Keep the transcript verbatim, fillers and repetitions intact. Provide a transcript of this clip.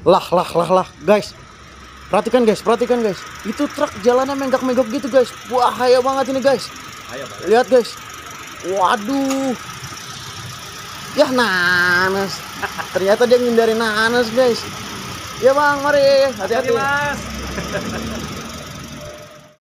Lah, lah, lah, lah, guys. Perhatikan guys, perhatikan guys. Itu truk jalannya menggak-menggok gitu guys. Bahaya banget ini guys. Lihat guys. Waduh. Ya nanas. Ternyata dia ngindarin nanas guys. Ya bang, mari. Hati-hati. Mas.